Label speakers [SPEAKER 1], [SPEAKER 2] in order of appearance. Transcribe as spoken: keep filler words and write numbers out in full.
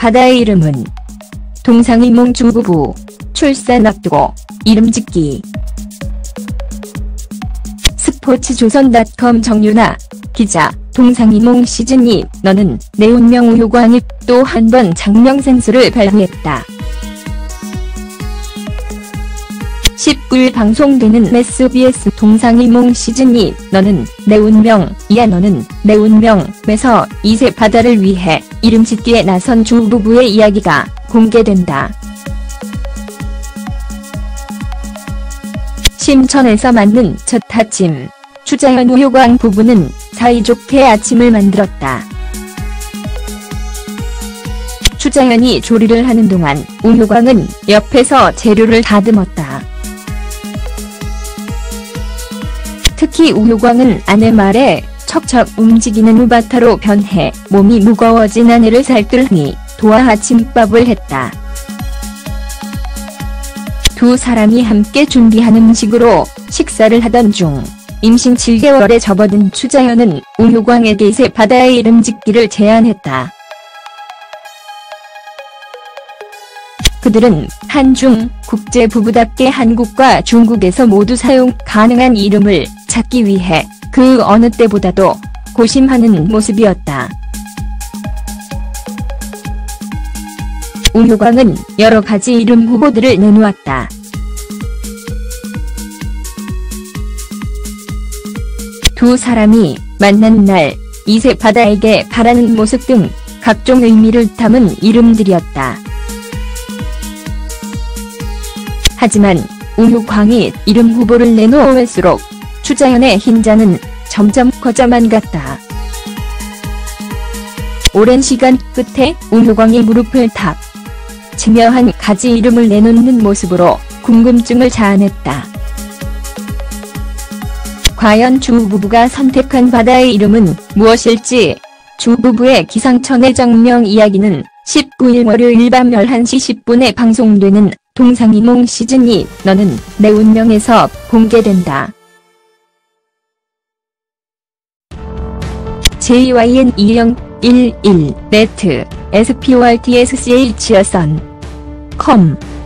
[SPEAKER 1] 바다의 이름은 동상이몽 주부부 출산 앞두고 이름 짓기. 스포츠조선.닷컴 정유나 기자. 동상이몽 시즌이 너는 내 운명. 우효광이 또 한 번 장명센스를 발휘했다. 십구일 방송되는 에스비에스 동상이몽 시즌이 너는 내 운명, 이야 너는 내 운명에서 이 세 바다를 위해 이름 짓기에 나선 주부부의 이야기가 공개된다. 심천에서 맞는 첫 아침. 추자연 우효광 부부는 사이좋게 아침을 만들었다. 추자연이 조리를 하는 동안 우효광은 옆에서 재료를 다듬었다. 특히 우효광은 아내 말에 척척 움직이는 우바타로 변해 몸이 무거워진 아내를 살뜰히 도와 아침밥을 했다. 두 사람이 함께 준비한 음식으로 식사를 하던 중 임신 칠 개월에 접어든 추자연은 우효광에게 세 바다의 이름 짓기를 제안했다. 그들은 한중 국제 부부답게 한국과 중국에서 모두 사용 가능한 이름을 찾기 위해 그 어느 때보다도 고심하는 모습이었다. 우효광은 여러 가지 이름 후보들을 내놓았다. 두 사람이 만난 날, 이 세 바다에게 바라는 모습 등 각종 의미를 담은 이름들이었다. 하지만 우효광이 이름 후보를 내놓을수록 추자연의 흰자는 점점 커져만 갔다. 오랜 시간 끝에 우효광이 무릎을 탁 치며 한 가지 이름을 내놓는 모습으로 궁금증을 자아냈다. 과연 주부부가 선택한 바다의 이름은 무엇일지. 주부부의 기상천외 장명 이야기는 십구일 월요일 밤 열한 시 십 분에 방송되는 동상이몽 시즌이 너는 내 운명에서 공개된다. 제이와이엔 이영일일 네트 에스피오알티에스씨에이치어선 컴